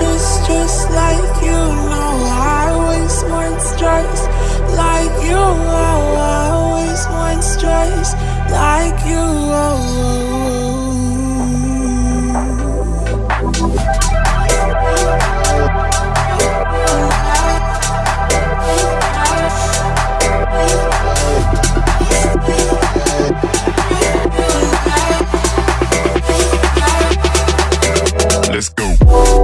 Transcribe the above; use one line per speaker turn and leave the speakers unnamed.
just like you. No, I always want stress like you. Oh, I always want stress like you.
Let's go.